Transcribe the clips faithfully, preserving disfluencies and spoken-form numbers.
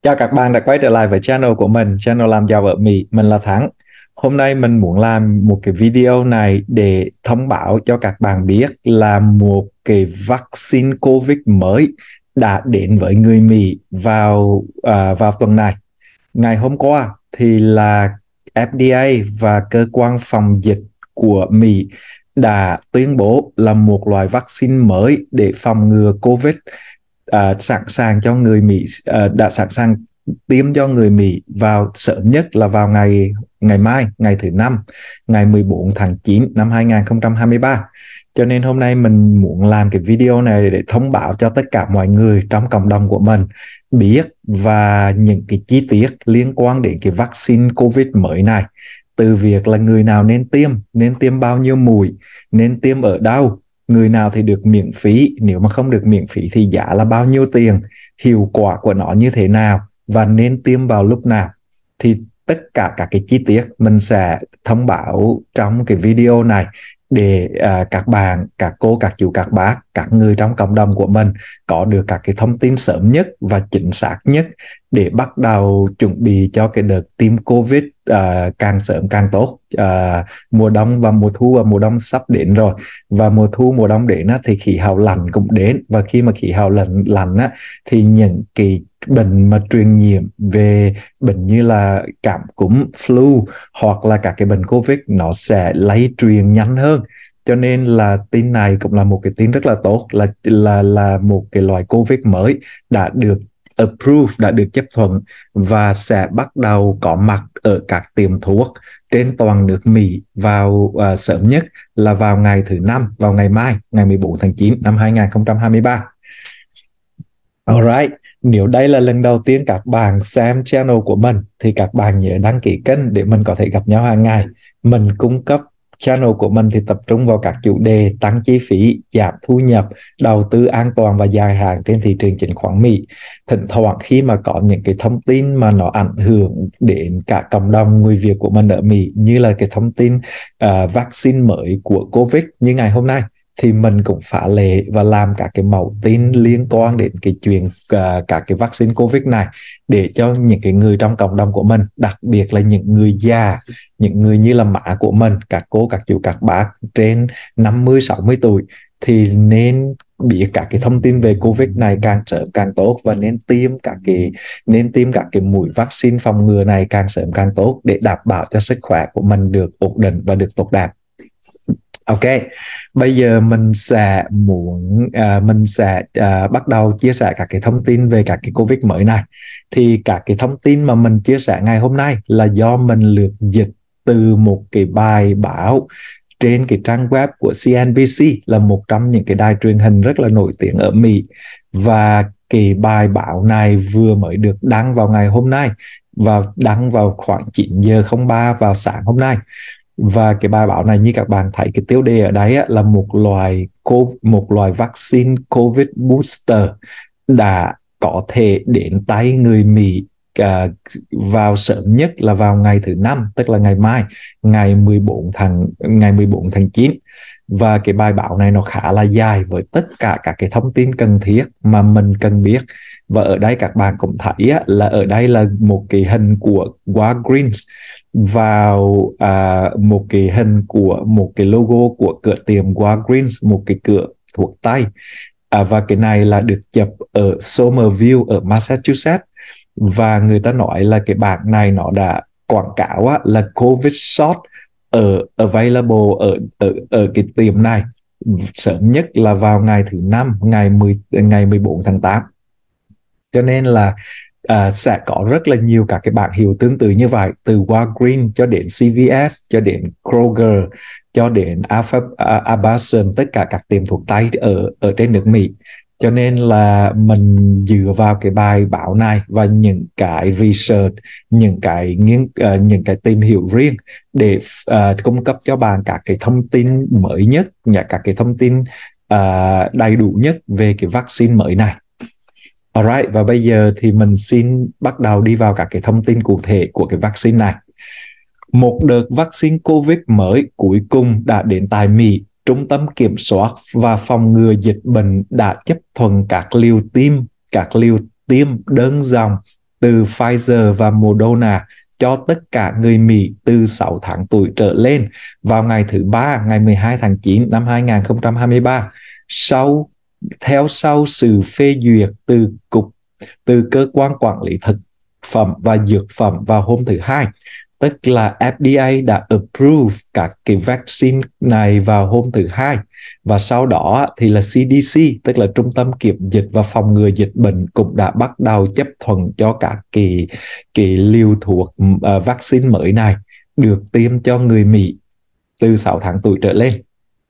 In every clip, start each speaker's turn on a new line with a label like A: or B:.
A: Chào các bạn đã quay trở lại với channel của mình, channel làm giàu ở Mỹ. Mình là Thắng. Hôm nay mình muốn làm một cái video này để thông báo cho các bạn biết là một cái vaccine COVID mới đã đến với người Mỹ vào à, vào tuần này. Ngày hôm qua thì là ép đê a và cơ quan phòng dịch của Mỹ đã tuyên bố là một loại vaccine mới để phòng ngừa COVID à, sẵn sàng cho người Mỹ à, đã sẵn sàng tiêm cho người Mỹ vào sớm nhất là vào ngày ngày mai, ngày thứ năm, ngày mười bốn tháng chín năm hai nghìn không trăm hai mươi ba. Cho nên hôm nay mình muốn làm cái video này để thông báo cho tất cả mọi người trong cộng đồng của mình biết và những cái chi tiết liên quan đến cái vaccine COVID mới này. Từ việc là người nào nên tiêm, nên tiêm bao nhiêu mũi, nên tiêm ở đâu, người nào thì được miễn phí, nếu mà không được miễn phí thì giá là bao nhiêu tiền, hiệu quả của nó như thế nào và nên tiêm vào lúc nào. Thì tất cả các cái chi tiết mình sẽ thông báo trong cái video này để à, các bạn, các cô, các chú, các bác, các người trong cộng đồng của mình có được các cái thông tin sớm nhất và chính xác nhất để bắt đầu chuẩn bị cho cái đợt tiêm COVID à, càng sớm càng tốt. À, mùa đông và mùa thu và mùa đông sắp đến rồi, và mùa thu mùa đông đến á, thì khí hậu lạnh cũng đến, và khi mà khí hậu lạnh lạnh á, thì những cái bệnh mà truyền nhiễm về bệnh như là cảm cúm, flu hoặc là các cái bệnh COVID nó sẽ lây truyền nhanh hơn. Cho nên là tin này cũng là một cái tin rất là tốt, là là là một cái loại COVID mới đã được approve, đã được chấp thuận và sẽ bắt đầu có mặt ở các tiệm thuốc trên toàn nước Mỹ vào uh, sớm nhất là vào ngày thứ năm, vào ngày mai, ngày mười bốn tháng chín năm hai nghìn không trăm hai mươi ba. Alright, nếu đây là lần đầu tiên các bạn xem channel của mình thì các bạn nhớ đăng ký kênh để mình có thể gặp nhau hàng ngày. Mình cung cấp channel của mình thì tập trung vào các chủ đề tăng chi phí, giảm thu nhập, đầu tư an toàn và dài hạn trên thị trường chứng khoán Mỹ. Thỉnh thoảng khi mà có những cái thông tin mà nó ảnh hưởng đến cả cộng đồng người Việt của mình ở Mỹ, như là cái thông tin uh, vaccine mới của COVID như ngày hôm nay, thì mình cũng phá lệ và làm các cái mẫu tin liên quan đến cái chuyện uh, các cái vaccine COVID này để cho những cái người trong cộng đồng của mình, đặc biệt là những người già, những người như là má của mình, các cô, các chú, các bác trên năm mươi, sáu mươi tuổi thì nên biết các cái thông tin về COVID này càng sớm càng tốt, và nên tiêm các cái nên tiêm các cái mũi vaccine phòng ngừa này càng sớm càng tốt để đảm bảo cho sức khỏe của mình được ổn định và được tốt đẹp. Ok, bây giờ mình sẽ muốn à, mình sẽ à, bắt đầu chia sẻ các cái thông tin về các cái COVID mới này. Thì các cái thông tin mà mình chia sẻ ngày hôm nay là do mình lược dịch từ một cái bài báo trên cái trang web của xê en bê xê, là một trong những cái đài truyền hình rất là nổi tiếng ở Mỹ. Và cái bài báo này vừa mới được đăng vào ngày hôm nay, và đăng vào khoảng chín giờ không ba vào sáng hôm nay. Và cái bài báo này như các bạn thấy cái tiêu đề ở đấy á, là một loại một loại vaccine COVID booster đã có thể đến tay người Mỹ à, vào sớm nhất là vào ngày thứ năm, tức là ngày mai, ngày mười bốn tháng chín. Và cái bài báo này nó khá là dài với tất cả các cái thông tin cần thiết mà mình cần biết. Và ở đây các bạn cũng thấy á, là ở đây là một cái hình của Walgreens vào à, một cái hình của một cái logo của cửa tiệm Walgreens, một cái cửa thuốc tây. À, và cái này là được chụp ở Somerville ở Massachusetts. Và người ta nói là cái bảng này nó đã quảng cáo á, là COVID shot ở available ở ở ở cái tiệm này sớm nhất là vào ngày thứ năm, ngày mười ngày mười bốn tháng tám. Cho nên là à, sẽ có rất là nhiều các cái bảng hiệu tương tự như vậy, từ Walgreens cho đến xê vê ét, cho đến Kroger, cho đến Albertsons, tất cả các tiệm thuốc tây ở ở trên nước Mỹ. Cho nên là mình dựa vào cái bài báo này và những cái research, những cái nghiên uh, những cái tìm hiểu riêng để uh, cung cấp cho bạn các cái thông tin mới nhất, các cái thông tin uh, đầy đủ nhất về cái vaccine mới này. Alright, và bây giờ thì mình xin bắt đầu đi vào các cái thông tin cụ thể của cái vaccine này. Một đợt vaccine COVID mới cuối cùng đã đến tại Mỹ. Trung tâm Kiểm soát và Phòng ngừa Dịch bệnh đã chấp thuận các liều tiêm, các liều tiêm đơn dòng từ Pfizer và Moderna cho tất cả người Mỹ từ sáu tháng tuổi trở lên vào ngày thứ ba, ngày mười hai tháng chín năm hai nghìn không trăm hai mươi ba, sau theo sau sự phê duyệt từ cục từ cơ quan quản lý thực phẩm và dược phẩm vào hôm thứ hai. Tức là ép đê a đã approve các cái vaccine này vào hôm thứ hai, và sau đó thì là xê đê xê, tức là Trung tâm Kiểm dịch và Phòng ngừa Dịch bệnh, cũng đã bắt đầu chấp thuận cho các cái, cái liều thuốc uh, vaccine mới này được tiêm cho người Mỹ từ sáu tháng tuổi trở lên.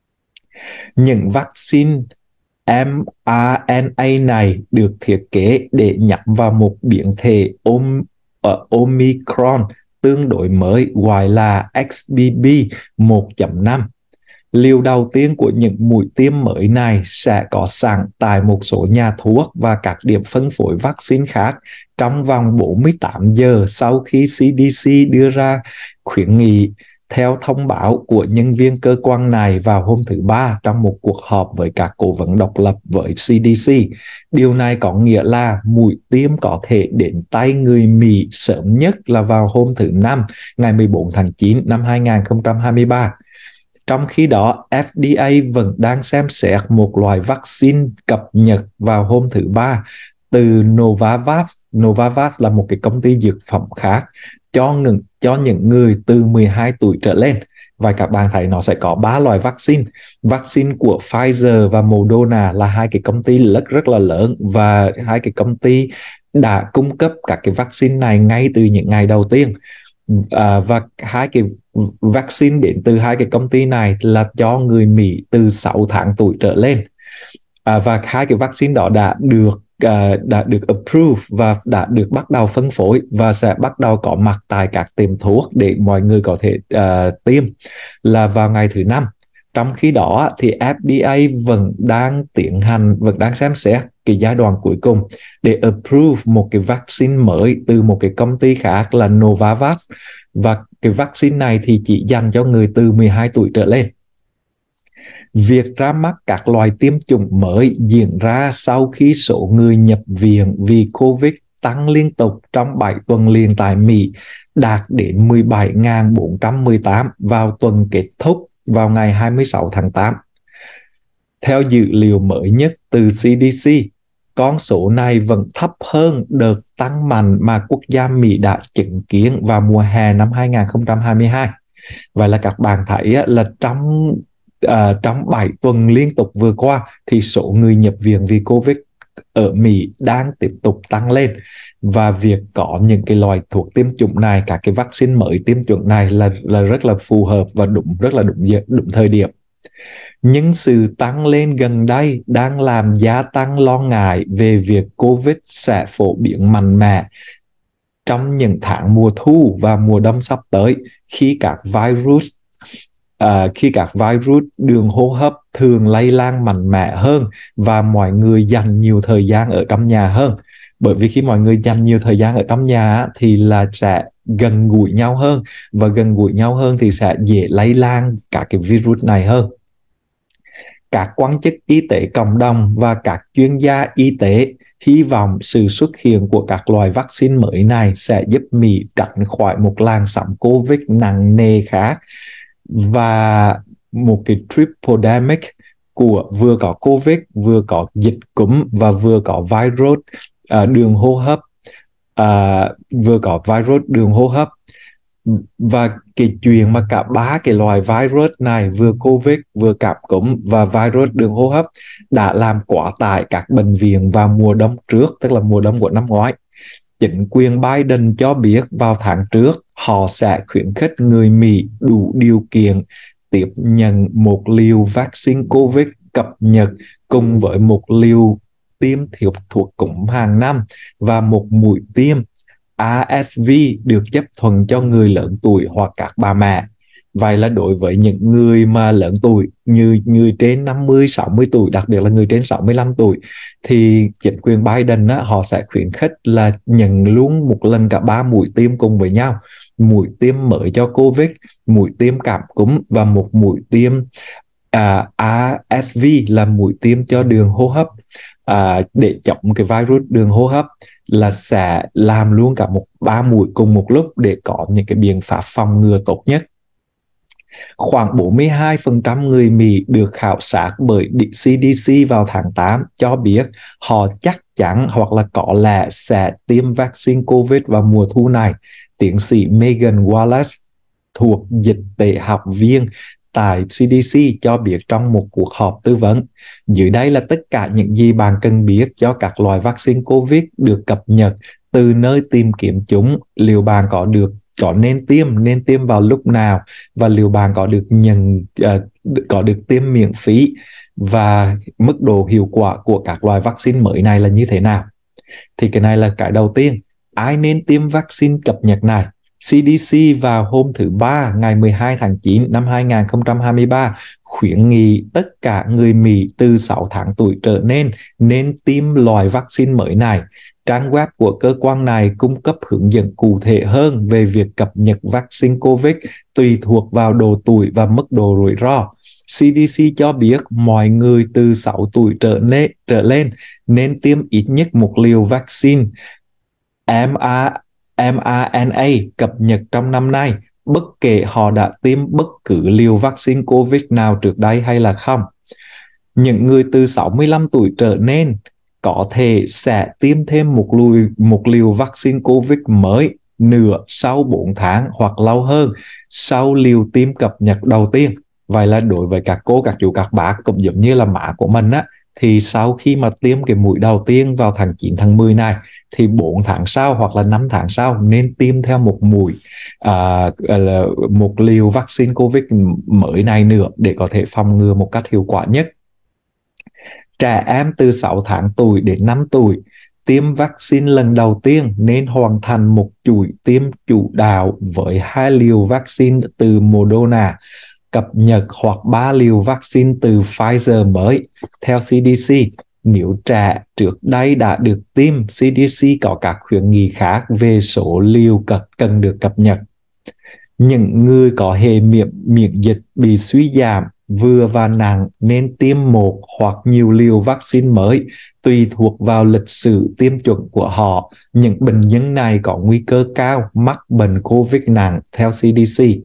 A: Những vaccine em rờ en a này được thiết kế để nhắm vào một biến thể Om, uh, Omicron tương đối mới gọi là ích bê bê một chấm năm. Liều đầu tiên của những mũi tiêm mới này sẽ có sẵn tại một số nhà thuốc và các điểm phân phối vaccine khác trong vòng bốn mươi tám giờ sau khi xê đê xê đưa ra khuyến nghị, theo thông báo của nhân viên cơ quan này vào hôm thứ Ba trong một cuộc họp với các cố vấn độc lập với xê đê xê. Điều này có nghĩa là mũi tiêm có thể đến tay người Mỹ sớm nhất là vào hôm thứ Năm, ngày mười bốn tháng chín năm hai nghìn không trăm hai mươi ba. Trong khi đó, ép đê a vẫn đang xem xét một loại vaccine cập nhật vào hôm thứ Ba từ Novavax. Novavax là một cái công ty dược phẩm khác cho những, cho những người từ mười hai tuổi trở lên. Và các bạn thấy nó sẽ có ba loại vaccine. Vaccine của Pfizer và Moderna là hai cái công ty rất rất là lớn, và hai cái công ty đã cung cấp các cái vaccine này ngay từ những ngày đầu tiên. À, và hai cái vaccine đến từ hai cái công ty này là cho người Mỹ từ sáu tháng tuổi trở lên. À, và hai cái vaccine đó đã được uh, đã được approve và đã được bắt đầu phân phối và sẽ bắt đầu có mặt tại các tiệm thuốc để mọi người có thể uh, tiêm là vào ngày thứ Năm. Trong khi đó thì ép đê a vẫn đang tiến hành, vẫn đang xem xét cái giai đoạn cuối cùng để approve một cái vaccine mới từ một cái công ty khác là Novavax, và cái vaccine này thì chỉ dành cho người từ mười hai tuổi trở lên. Việc ra mắt các loại tiêm chủng mới diễn ra sau khi số người nhập viện vì Covid tăng liên tục trong bảy tuần liền tại Mỹ, đạt đến mười bảy nghìn bốn trăm mười tám vào tuần kết thúc vào ngày hai mươi sáu tháng tám. Theo dữ liệu mới nhất từ xê đê xê, con số này vẫn thấp hơn đợt tăng mạnh mà quốc gia Mỹ đã chứng kiến vào mùa hè năm hai nghìn không trăm hai mươi hai. Vậy là các bạn thấy là trong uh, trong bảy tuần liên tục vừa qua thì số người nhập viện vì Covid ở Mỹ đang tiếp tục tăng lên, và việc có những cái loại thuốc tiêm chủng này, các cái vaccine mới tiêm chủng này là là rất là phù hợp và đúng rất là đúng đúng thời điểm. Nhưng sự tăng lên gần đây đang làm gia tăng lo ngại về việc Covid sẽ phổ biến mạnh mẽ trong những tháng mùa thu và mùa đông sắp tới, khi các virus uh, khi các virus đường hô hấp thường lây lan mạnh mẽ hơn và mọi người dành nhiều thời gian ở trong nhà hơn. Bởi vì khi mọi người dành nhiều thời gian ở trong nhà thì là sẽ gần gũi nhau hơn, và gần gũi nhau hơn thì sẽ dễ lây lan các cái virus này hơn. Các quan chức y tế cộng đồng và các chuyên gia y tế hy vọng sự xuất hiện của các loại vaccine mới này sẽ giúp Mỹ tránh khỏi một làn sóng Covid nặng nề khác và một cái tripledemic của vừa có Covid, vừa có dịch cúm và vừa có virus uh, đường hô hấp, uh, vừa có virus đường hô hấp. Và cái chuyện mà cả ba cái loài virus này, vừa Covid, vừa cảm cúm và virus đường hô hấp, đã làm quá tải các bệnh viện vào mùa đông trước, tức là mùa đông của năm ngoái. Chính quyền Biden cho biết vào tháng trước họ sẽ khuyến khích người Mỹ đủ điều kiện tiếp nhận một liều vaccine Covid cập nhật cùng với một liều tiêm thiệu thuộc cúm hàng năm và một mũi tiêm rờ ét vê được chấp thuận cho người lớn tuổi hoặc các bà mẹ. Vậy là đối với những người mà lớn tuổi, như người trên năm mươi, sáu mươi tuổi, đặc biệt là người trên sáu mươi lăm tuổi, thì chính quyền Biden á, họ sẽ khuyến khích là nhận luôn một lần cả ba mũi tiêm cùng với nhau. Mũi tiêm mới cho Covid, mũi tiêm cảm cúm và một mũi tiêm à, rờ ét vê là mũi tiêm cho đường hô hấp. à, để chống cái virus đường hô hấp là sẽ làm luôn cả một ba mũi cùng một lúc để có những cái biện pháp phòng ngừa tốt nhất. Khoảng bốn mươi hai phần trăm người Mỹ được khảo sát bởi xê đê xê vào tháng tám cho biết họ chắc chắn hoặc là có lẽ sẽ tiêm vaccine COVID vào mùa thu này. Tiến sĩ Megan Wallace thuộc dịch tễ học viên tại xê đê xê cho biết trong một cuộc họp tư vấn. Dưới đây là tất cả những gì bạn cần biết cho các loại vaccine COVID được cập nhật từ nơi tìm kiếm chúng, liệu bạn có được có nên tiêm, nên tiêm vào lúc nào, và liệu bạn có được nhận uh, có được tiêm miễn phí, và mức độ hiệu quả của các loại vaccine mới này là như thế nào. Thì cái này là cái đầu tiên. Ai nên tiêm vaccine cập nhật này? xê đê xê vào hôm thứ Ba ngày mười hai tháng chín năm hai nghìn không trăm hai mươi ba khuyến nghị tất cả người Mỹ từ sáu tháng tuổi trở nên nên tiêm loại vaccine mới này. Trang web của cơ quan này cung cấp hướng dẫn cụ thể hơn về việc cập nhật vaccine COVID tùy thuộc vào độ tuổi và mức độ rủi ro. xê đê xê cho biết mọi người từ sáu tuổi trở lên, trở lên nên tiêm ít nhất một liều vaccine em rờ en a cập nhật trong năm nay, bất kể họ đã tiêm bất cứ liều vaccine COVID nào trước đây hay là không. Những người từ sáu mươi lăm tuổi trở lên có thể sẽ tiêm thêm một liều, một liều vaccine COVID mới nữa sau bốn tháng hoặc lâu hơn sau liều tiêm cập nhật đầu tiên. Vậy là đối với các cô, các chú, các bác cũng giống như là má của mình á, thì sau khi mà tiêm cái mũi đầu tiên vào tháng chín, tháng mười này thì bốn tháng sau hoặc là năm tháng sau nên tiêm theo một mũi à, một liều vaccine COVID mới này nữa để có thể phòng ngừa một cách hiệu quả nhất. Trẻ em từ sáu tháng tuổi đến năm tuổi tiêm vaccine lần đầu tiên nên hoàn thành một chuỗi tiêm chủ đạo với hai liều vaccine từ Moderna cập nhật hoặc ba liều vaccine từ Pfizer mới. Theo xê đê xê, nếu trẻ trước đây đã được tiêm, xê đê xê có các khuyến nghị khác về số liều cần được cập nhật. Những người có hệ miễn, miễn dịch bị suy giảm vừa và nặng nên tiêm một hoặc nhiều liều vaccine mới tùy thuộc vào lịch sử tiêm chủng của họ. Những bệnh nhân này có nguy cơ cao mắc bệnh COVID nặng theo xê đê xê.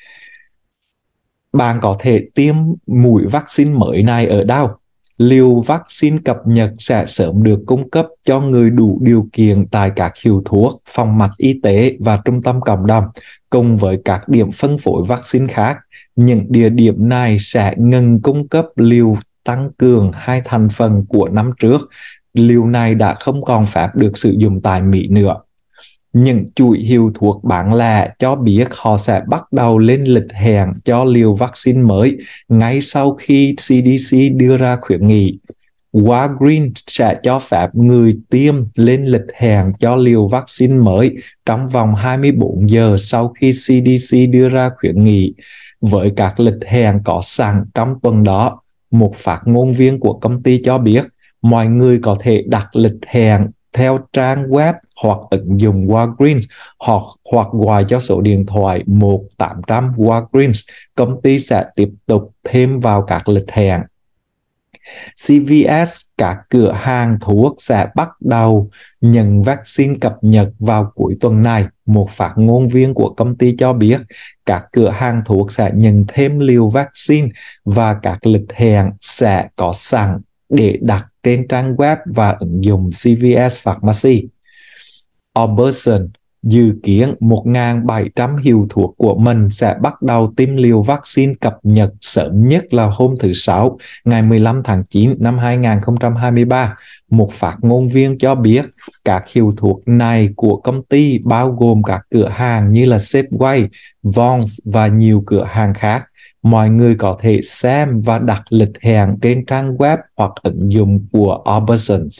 A: Bạn có thể tiêm mũi vaccine mới này ở đâu? Liều vaccine cập nhật sẽ sớm được cung cấp cho người đủ điều kiện tại các hiệu thuốc, phòng mạch y tế và trung tâm cộng đồng, cùng với các điểm phân phối vaccine khác. Những địa điểm này sẽ ngừng cung cấp liều tăng cường hai thành phần của năm trước. Liều này đã không còn phép được sử dụng tại Mỹ nữa. Những chuỗi hiệu thuốc bán lẻ cho biết họ sẽ bắt đầu lên lịch hẹn cho liều vaccine mới ngay sau khi xê đê xê đưa ra khuyến nghị. Walgreens sẽ cho phép người tiêm lên lịch hẹn cho liều vaccine mới trong vòng hai mươi bốn giờ sau khi xê đê xê đưa ra khuyến nghị. Với các lịch hẹn có sẵn trong tuần đó, một phát ngôn viên của công ty cho biết mọi người có thể đặt lịch hẹn theo trang web hoặc ứng dụng Walgreens hoặc, hoặc gọi cho số điện thoại một tám trăm Walgreens. Công ty sẽ tiếp tục thêm vào các lịch hẹn. xê vê ét, các cửa hàng thuốc sẽ bắt đầu nhận vaccine cập nhật vào cuối tuần này. Một phát ngôn viên của công ty cho biết các cửa hàng thuốc sẽ nhận thêm liều vaccine và các lịch hẹn sẽ có sẵn để đặt trên trang web và ứng dụng xê vê ét Pharmacy. Albertsons dự kiến một nghìn bảy trăm hiệu thuốc của mình sẽ bắt đầu tiêm liều vaccine cập nhật sớm nhất là hôm thứ Sáu, ngày mười lăm tháng chín năm hai nghìn không trăm hai mươi ba. Một phát ngôn viên cho biết các hiệu thuốc này của công ty bao gồm các cửa hàng như là Safeway, Vons và nhiều cửa hàng khác. Mọi người có thể xem và đặt lịch hẹn trên trang web hoặc ứng dụng của Albertsons.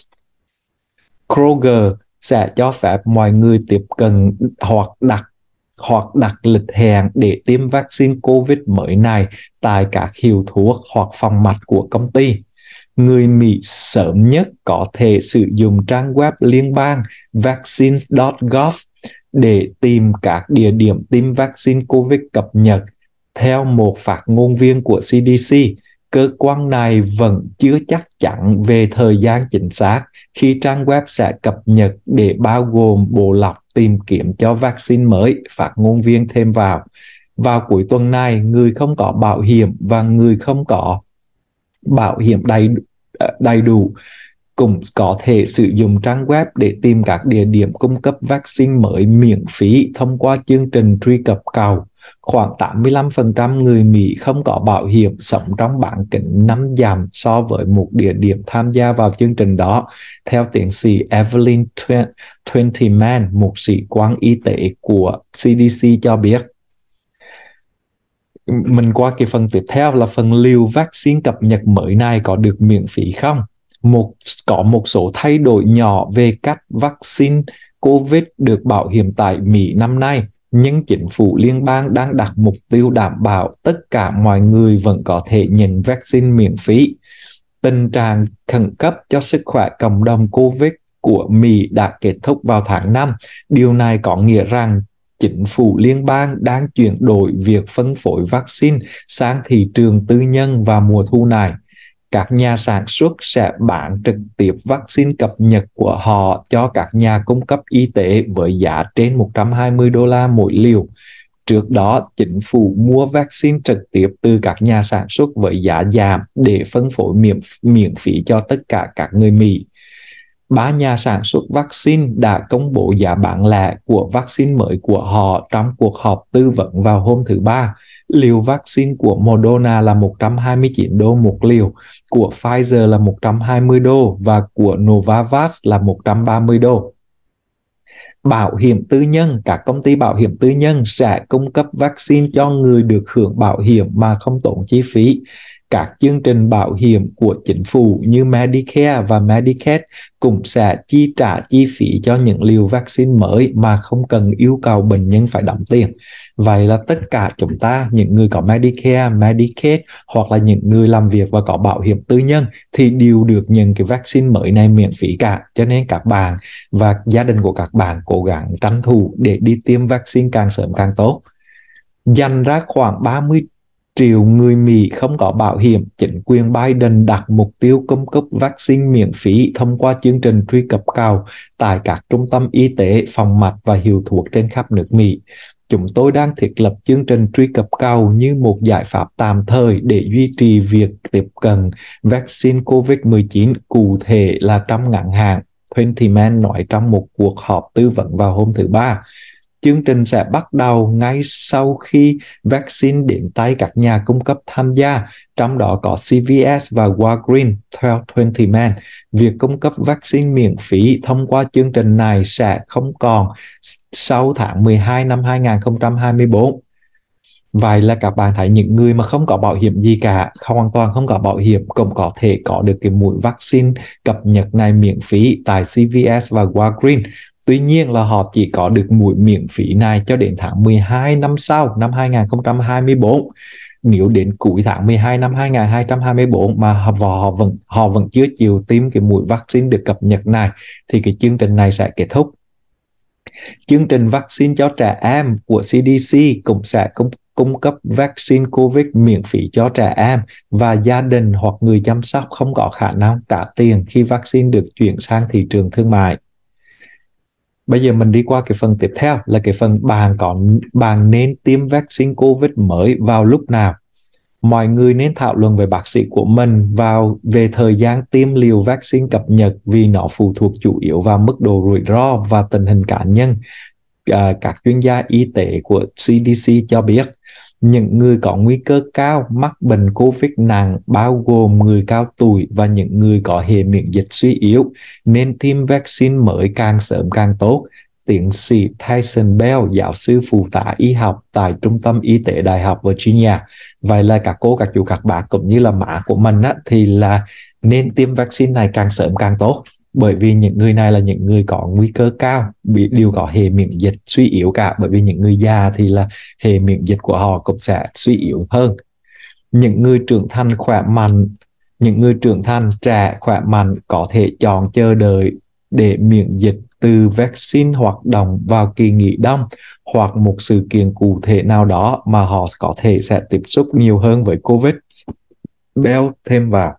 A: Kroger sẽ cho phép mọi người tiếp cận hoặc đặt hoặc đặt lịch hẹn để tiêm vaccine COVID mới này tại các hiệu thuốc hoặc phòng mạch của công ty. Người Mỹ sớm nhất có thể sử dụng trang web liên bang vaccines chấm gov để tìm các địa điểm tiêm vaccine COVID cập nhật. Theo một phát ngôn viên của xê đê xê, Cơ quan này vẫn chưa chắc chắn về thời gian chính xác khi trang web sẽ cập nhật để bao gồm bộ lọc tìm kiếm cho vaccine mới, phát ngôn viên thêm vào. Vào cuối tuần này, người không có bảo hiểm và người không có bảo hiểm đầy, đầy đủ cũng có thể sử dụng trang web để tìm các địa điểm cung cấp vaccine mới miễn phí thông qua chương trình truy cập cầu. Khoảng tám mươi lăm phần trăm người Mỹ không có bảo hiểm sống trong bán kính năm dặm so với một địa điểm tham gia vào chương trình đó, theo tiến sĩ Evelyn Twentyman, một sĩ quan y tế của xê đê xê cho biết. Mình qua cái phần tiếp theo là phần liều vaccine cập nhật mới này có được miễn phí không? Một, có một số thay đổi nhỏ về cách vaccine COVID được bảo hiểm tại Mỹ năm nay, nhưng chính phủ liên bang đang đặt mục tiêu đảm bảo tất cả mọi người vẫn có thể nhận vaccine miễn phí. Tình trạng khẩn cấp cho sức khỏe cộng đồng COVID của Mỹ đã kết thúc vào tháng năm. Điều này có nghĩa rằng chính phủ liên bang đang chuyển đổi việc phân phối vaccine sang thị trường tư nhân vào mùa thu này. Các nhà sản xuất sẽ bán trực tiếp vaccine cập nhật của họ cho các nhà cung cấp y tế với giá trên một trăm hai mươi đô la mỗi liều. Trước đó, chính phủ mua vaccine trực tiếp từ các nhà sản xuất với giá giảm để phân phối miễn, miễn phí cho tất cả các người Mỹ. Ba nhà sản xuất vaccine đã công bố giá bán lẻ của vaccine mới của họ trong cuộc họp tư vấn vào hôm thứ Ba. Liều vaccine của Moderna là một trăm hai mươi chín đô một liều, của Pfizer là một trăm hai mươi đô và của Novavax là một trăm ba mươi đô. Bảo hiểm tư nhân, các công ty bảo hiểm tư nhân sẽ cung cấp vaccine cho người được hưởng bảo hiểm mà không tốn chi phí. Các chương trình bảo hiểm của chính phủ như Medicare và Medicaid cũng sẽ chi trả chi phí cho những liều vaccine mới mà không cần yêu cầu bệnh nhân phải đóng tiền. Vậy là tất cả chúng ta, những người có Medicare, Medicaid hoặc là những người làm việc và có bảo hiểm tư nhân thì đều được nhận cái vaccine mới này miễn phí cả. Cho nên các bạn và gia đình của các bạn cố gắng tranh thủ để đi tiêm vaccine càng sớm càng tốt. Dành ra khoảng ba mươi triệu người Mỹ không có bảo hiểm, chính quyền Biden đặt mục tiêu cung cấp vaccine miễn phí thông qua chương trình truy cập cầu tại các trung tâm y tế, phòng mạch và hiệu thuốc trên khắp nước Mỹ. Chúng tôi đang thiết lập chương trình truy cập cầu như một giải pháp tạm thời để duy trì việc tiếp cận vaccine COVID mười chín, cụ thể là trong ngắn hạn, Twentyman nói trong một cuộc họp tư vấn vào hôm thứ Ba. Chương trình sẽ bắt đầu ngay sau khi vaccine đến tay các nhà cung cấp tham gia, trong đó có xê vê ét và Walgreens, theo Twentyman. Việc cung cấp vaccine miễn phí thông qua chương trình này sẽ không còn sau tháng mười hai năm hai nghìn không trăm hai mươi tư. Vậy là các bạn thấy những người mà không có bảo hiểm gì cả, hoàn toàn không có bảo hiểm cũng có thể có được cái mũi vaccine cập nhật này miễn phí tại xê vê ét và Walgreens. Tuy nhiên là họ chỉ có được mũi miễn phí này cho đến tháng mười hai năm sau, năm hai nghìn không trăm hai mươi tư. Nếu đến cuối tháng mười hai năm hai nghìn không trăm hai mươi tư mà họ, họ, vẫn, họ vẫn chưa chịu tiêm cái mũi vaccine được cập nhật này thì cái chương trình này sẽ kết thúc. Chương trình vaccine cho trẻ em của xê đê xê cũng sẽ cung, cung cấp vaccine COVID miễn phí cho trẻ em và gia đình hoặc người chăm sóc không có khả năng trả tiền khi vaccine được chuyển sang thị trường thương mại. Bây giờ mình đi qua cái phần tiếp theo là cái phần bạn có bạn nên tiêm vaccine COVID mới vào lúc nào. Mọi người nên thảo luận với bác sĩ của mình vào về thời gian tiêm liều vaccine cập nhật vì nó phụ thuộc chủ yếu vào mức độ rủi ro và tình hình cá nhân. À, các chuyên gia y tế của xê đê xê cho biết những người có nguy cơ cao mắc bệnh COVID nặng bao gồm người cao tuổi và những người có hệ miễn dịch suy yếu nên tiêm vaccine mới càng sớm càng tốt. Tiến sĩ Tyson Bell, giáo sư phụ tá y học tại Trung tâm Y tế Đại học Virginia. Vậy là các cô, các chú, các bác cũng như là má của mình á, thì là nên tiêm vaccine này càng sớm càng tốt. Bởi vì những người này là những người có nguy cơ cao, bị đều có hệ miễn dịch suy yếu cả. Bởi vì những người già thì là hệ miễn dịch của họ cũng sẽ suy yếu hơn. Những người trưởng thành khỏe mạnh, những người trưởng thành trẻ khỏe mạnh có thể chọn chờ đợi để miễn dịch từ vaccine hoạt động vào kỳ nghỉ đông hoặc một sự kiện cụ thể nào đó mà họ có thể sẽ tiếp xúc nhiều hơn với COVID. Bell thêm vào.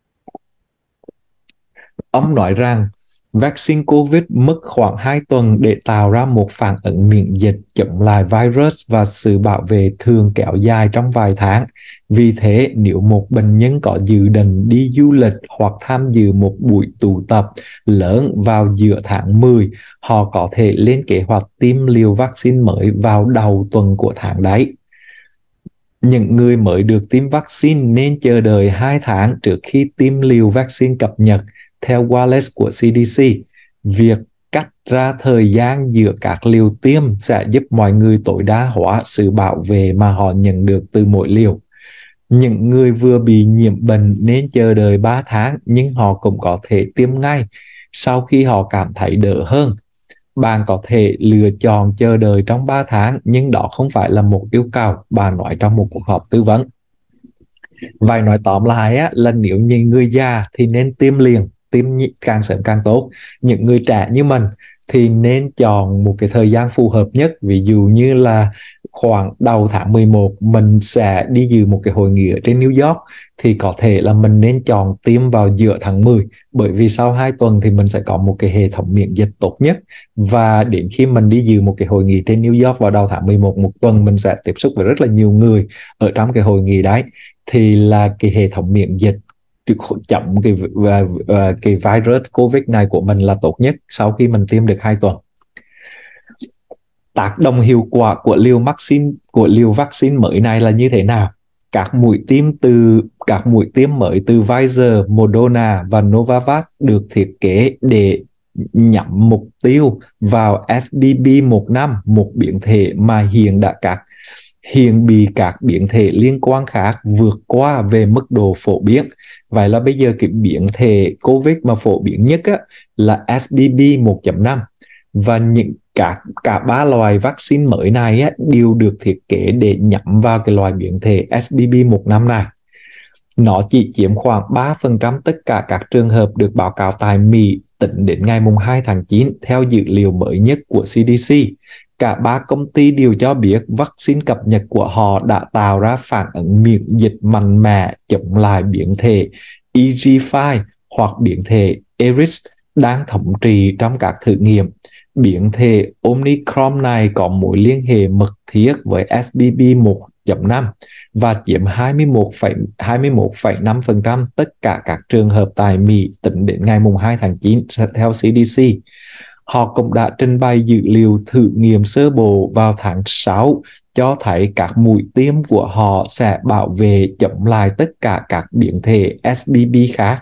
A: Ông nói rằng vaccine COVID mất khoảng hai tuần để tạo ra một phản ứng miễn dịch chống lại virus và sự bảo vệ thường kéo dài trong vài tháng. Vì thế, nếu một bệnh nhân có dự định đi du lịch hoặc tham dự một buổi tụ tập lớn vào giữa tháng mười, họ có thể lên kế hoạch tiêm liều vaccine mới vào đầu tuần của tháng đấy. Những người mới được tiêm vaccine nên chờ đợi hai tháng trước khi tiêm liều vaccine cập nhật. Theo Wallace của xê đê xê, việc cắt ra thời gian giữa các liều tiêm sẽ giúp mọi người tối đa hóa sự bảo vệ mà họ nhận được từ mỗi liều. Những người vừa bị nhiễm bệnh nên chờ đợi ba tháng, nhưng họ cũng có thể tiêm ngay sau khi họ cảm thấy đỡ hơn. Bạn có thể lựa chọn chờ đợi trong ba tháng, nhưng đó không phải là một yêu cầu, bà nói trong một cuộc họp tư vấn. Vậy nói tóm lại á, là nếu như người già thì nên tiêm liền, tiêm càng sớm càng tốt. Những người trẻ như mình thì nên chọn một cái thời gian phù hợp nhất. Ví dụ như là khoảng đầu tháng mười một mình sẽ đi dự một cái hội nghị ở trên New York, thì có thể là mình nên chọn tiêm vào giữa tháng mười, bởi vì sau hai tuần thì mình sẽ có một cái hệ thống miễn dịch tốt nhất. Và đến khi mình đi dự một cái hội nghị trên New York vào đầu tháng mười một, một tuần mình sẽ tiếp xúc với rất là nhiều người ở trong cái hội nghị đấy, thì là cái hệ thống miễn dịch chậm cái, cái virus COVID này của mình là tốt nhất sau khi mình tiêm được hai tuần. Tác động hiệu quả của liều vaccine của liều vaccine mới này là như thế nào? Các mũi tiêm từ các mũi tiêm mới từ Pfizer, Moderna và Novavax được thiết kế để nhắm mục tiêu vào S B B một năm, một biến thể mà hiện đã các hiện bị các biến thể liên quan khác vượt qua về mức độ phổ biến. Vậy là bây giờ cái biến thể COVID mà phổ biến nhất á, là S B B một chấm năm, và những cả cả ba loại vaccine mới này á, đều được thiết kế để nhắm vào cái loại biến thể S B B một năm này. Nó chỉ chiếm khoảng ba phần trăm tất cả các trường hợp được báo cáo tại Mỹ tính đến ngày hai tháng chín theo dữ liệu mới nhất của C D C. Cả ba công ty đều cho biết vaccine cập nhật của họ đã tạo ra phản ứng miễn dịch mạnh mẽ chống lại biến thể E G năm hoặc biến thể Eris đang thống trị trong các thử nghiệm. Biến thể Omicron này có mối liên hệ mật thiết với S B B một chấm năm và chiếm hai mươi mốt phẩy năm phần trăm tất cả các trường hợp tại Mỹ tính đến ngày hai tháng chín theo C D C. Họ cũng đã trình bày dữ liệu thử nghiệm sơ bộ vào tháng sáu cho thấy các mũi tiêm của họ sẽ bảo vệ chống lại tất cả các biến thể S B B khác.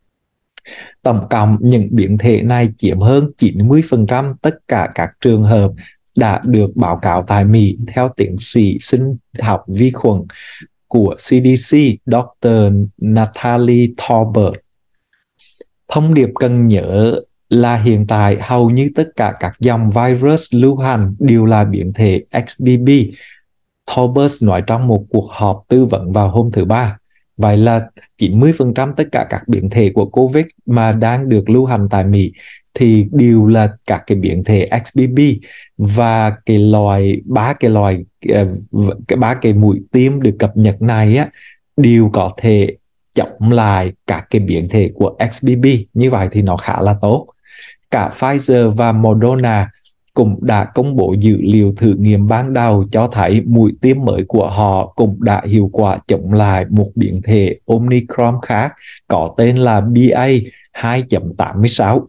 A: Tổng cộng những biến thể này chiếm hơn chín mươi phần trăm tất cả các trường hợp đã được báo cáo tại Mỹ theo tiến sĩ sinh học vi khuẩn của C D C Doctor Natalie Tolbert. Thông điệp cần nhớ là hiện tại hầu như tất cả các dòng virus lưu hành đều là biến thể X B B, Tolbert nói trong một cuộc họp tư vấn vào hôm thứ Ba. Vậy là chín mươi phần trăm tất cả các biến thể của COVID mà đang được lưu hành tại Mỹ thì đều là các cái biến thể X B B, và cái loại ba cái loại cái ba cái mũi tiêm được cập nhật này á đều có thể chống lại các cái biến thể của X B B. Như vậy thì nó khá là tốt. Cả Pfizer và Moderna cũng đã công bố dữ liệu thử nghiệm ban đầu cho thấy mũi tiêm mới của họ cũng đã hiệu quả chống lại một biến thể Omicron khác có tên là B A hai chấm tám mươi sáu.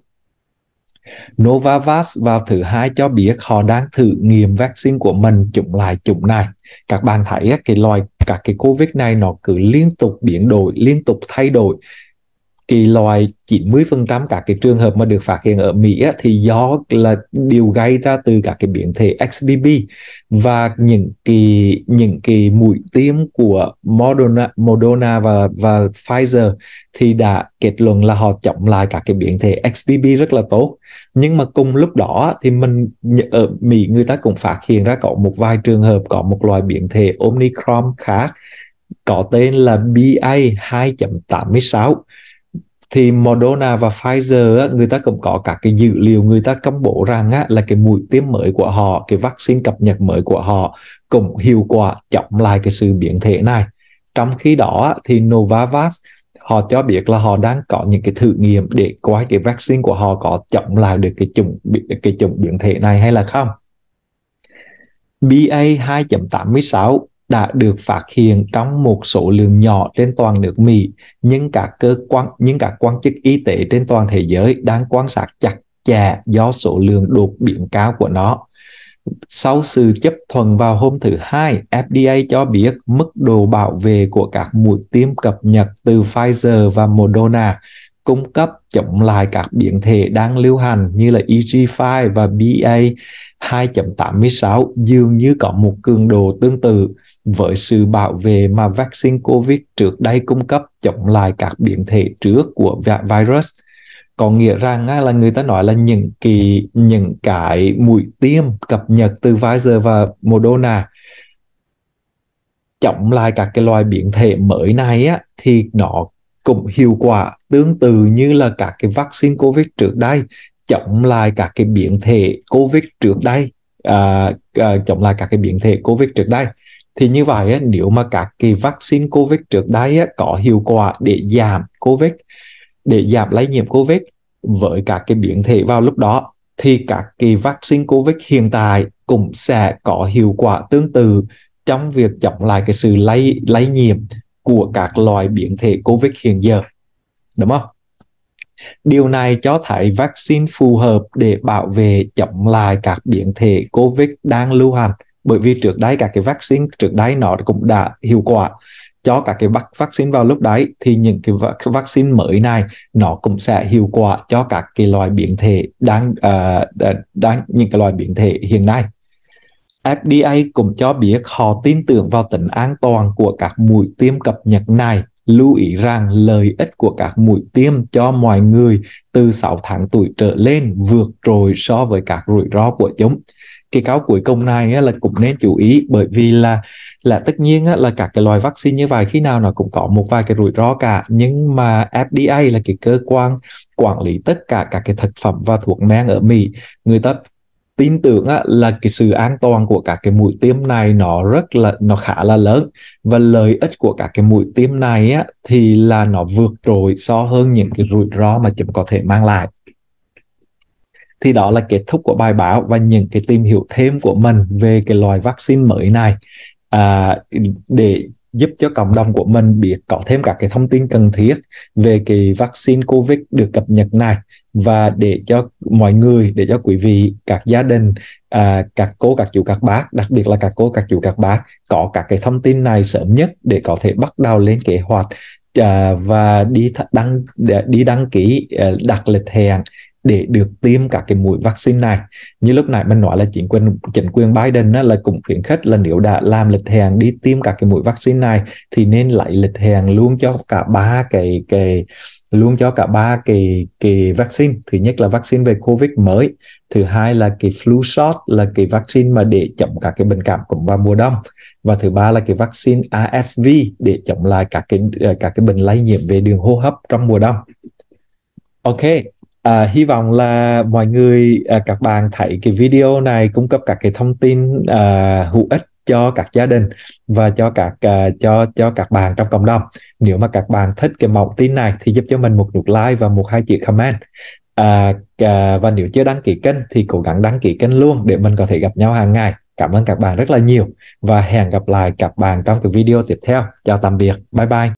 A: Novavax vào thứ Hai cho biết họ đang thử nghiệm vaccine của mình chống lại chủng này. Các bạn thấy cái loài các cái COVID này nó cứ liên tục biến đổi, liên tục thay đổi. Cái loại chín mươi phần trăm các cái trường hợp mà được phát hiện ở Mỹ á, thì do là điều gây ra từ các cái biến thể X B B, và những cái những cái mũi tiêm của Moderna, Moderna và và Pfizer thì đã kết luận là họ chống lại các cái biến thể X B B rất là tốt. Nhưng mà cùng lúc đó thì mình ở Mỹ người ta cũng phát hiện ra có một vài trường hợp có một loại biến thể Omicron khác có tên là B A hai chấm tám mươi sáu. Thì Moderna và Pfizer người ta cũng có các cái dữ liệu, người ta công bố rằng á, là cái mũi tiêm mới của họ, cái vaccine cập nhật mới của họ cũng hiệu quả chống lại cái sự biến thể này. Trong khi đó thì Novavax họ cho biết là họ đang có những cái thử nghiệm để coi cái vaccine của họ có chống lại được cái chủng cái chủng biến thể này hay là không. bê a hai chấm tám mươi sáu đã được phát hiện trong một số lượng nhỏ trên toàn nước Mỹ, nhưng các cơ quan nhưng các quan chức y tế trên toàn thế giới đang quan sát chặt chẽ do số lượng đột biến cao của nó. Sau sự chấp thuận vào hôm thứ Hai, ép đê a cho biết mức độ bảo vệ của các mũi tiêm cập nhật từ Pfizer và Moderna cung cấp chống lại các biến thể đang lưu hành như là e giê năm và bê a hai chấm tám mươi sáu dường như có một cường độ tương tự với sự bảo vệ mà vaccine COVID trước đây cung cấp chống lại các biến thể trước của virus. Có nghĩa rằng là người ta nói là những cái những cái mũi tiêm cập nhật từ Pfizer và Moderna chống lại các cái loài biến thể mới này á, thì nó cũng hiệu quả tương tự như là các cái vaccine COVID trước đây chống lại các cái biến thể COVID trước đây à, à, chống lại các cái biến thể COVID trước đây. Thì như vậy á, nếu mà các cái vaccine COVID trước đây á, có hiệu quả để giảm COVID, để giảm lây nhiễm COVID với các cái biến thể vào lúc đó, thì các cái vaccine COVID hiện tại cũng sẽ có hiệu quả tương tự trong việc chống lại cái sự lây lây nhiễm của các loại biến thể COVID hiện giờ, đúng không? Điều này cho thấy vaccine phù hợp để bảo vệ chống lại các biến thể COVID đang lưu hành, bởi vì trước đây các cái vaccine trước đây nó cũng đã hiệu quả cho các cái vaccine vào lúc đấy, thì những cái vaccine mới này nó cũng sẽ hiệu quả cho các cái loại biến thể đang uh, đang những cái loại biến thể hiện nay. ép đê a cũng cho biết họ tin tưởng vào tính an toàn của các mũi tiêm cập nhật này, lưu ý rằng lợi ích của các mũi tiêm cho mọi người từ sáu tháng tuổi trở lên vượt trội so với các rủi ro của chúng. Cái câu cuối cùng này là cũng nên chú ý, bởi vì là là tất nhiên là các cái loại vaccine như vậy khi nào nó cũng có một vài cái rủi ro cả, nhưng mà ép đê a là cái cơ quan quản lý tất cả các cái thực phẩm và thuốc men ở Mỹ, người ta tin tưởng là cái sự an toàn của các cái mũi tiêm này nó rất là nó khá là lớn, và lợi ích của các cái mũi tiêm này á, thì là nó vượt trội so hơn những cái rủi ro mà chúng có thể mang lại. Thì đó là kết thúc của bài báo và những cái tìm hiểu thêm của mình về cái loại vaccine mới này, à, để giúp cho cộng đồng của mình biết có thêm các cái thông tin cần thiết về cái vaccine COVID được cập nhật này, và để cho mọi người, để cho quý vị, các gia đình, à, các cô, các chú, các bác, đặc biệt là các cô, các chú, các bác có các cái thông tin này sớm nhất để có thể bắt đầu lên kế hoạch à, và đi đăng đi đăng ký đặt lịch hẹn để được tiêm các cái mũi vaccine này. Như lúc nãy mình nói là chính quyền chính quyền Biden á, là cũng khuyến khích là nếu đã làm lịch hẹn đi tiêm các cái mũi vaccine này thì nên lấy lịch hẹn luôn cho cả ba cái cái luôn cho cả ba cái cái vaccine. Thứ nhất là vaccine về COVID mới, thứ hai là cái flu shot là cái vaccine mà để chống các cái bệnh cảm cúm vào mùa đông, và thứ ba là cái vaccine rờ ét vê để chống lại các cái các cái bệnh lây nhiễm về đường hô hấp trong mùa đông. Ok. À, hy vọng là mọi người, à, các bạn thấy cái video này cung cấp các cái thông tin à, hữu ích cho các gia đình và cho các à, cho cho các bạn trong cộng đồng. Nếu mà các bạn thích cái mẫu tin này thì giúp cho mình một nút like và một hai chữ comment. À, à, và nếu chưa đăng ký kênh thì cố gắng đăng ký kênh luôn để mình có thể gặp nhau hàng ngày. Cảm ơn các bạn rất là nhiều và hẹn gặp lại các bạn trong cái video tiếp theo. Chào tạm biệt, bye bye.